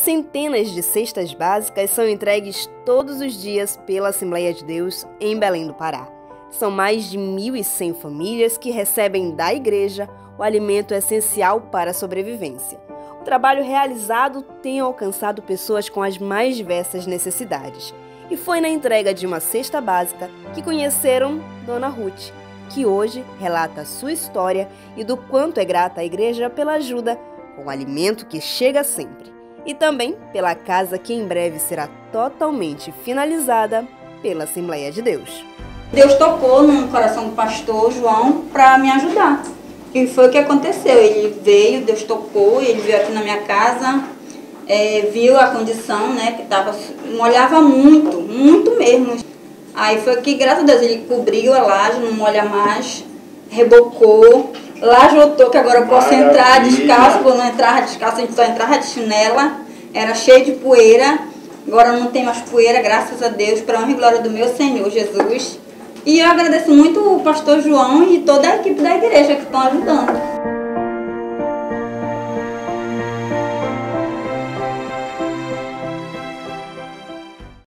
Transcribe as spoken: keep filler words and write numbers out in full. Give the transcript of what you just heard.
Centenas de cestas básicas são entregues todos os dias pela Assembleia de Deus em Belém do Pará. São mais de mil e cem famílias que recebem da igreja o alimento essencial para a sobrevivência. O trabalho realizado tem alcançado pessoas com as mais diversas necessidades. E foi na entrega de uma cesta básica que conheceram Dona Ruth, que hoje relata a sua história e do quanto é grata à igreja pela ajuda com o alimento que chega sempre. E também pela casa que em breve será totalmente finalizada pela Assembleia de Deus. Deus tocou no coração do pastor João para me ajudar. E foi o que aconteceu. Ele veio, Deus tocou, ele veio aqui na minha casa, é, viu a condição, né, que tava, molhava muito, muito mesmo. Aí foi que, graças a Deus, ele cobriu a laje, não molha mais, rebocou. Laje voltou, que agora eu posso entrar descalço, quando não entrava descalço, a gente só entrava de chinela, era cheio de poeira. Agora não tem mais poeira, graças a Deus, para a honra e glória do meu Senhor Jesus. E eu agradeço muito o pastor João e toda a equipe da igreja que estão ajudando.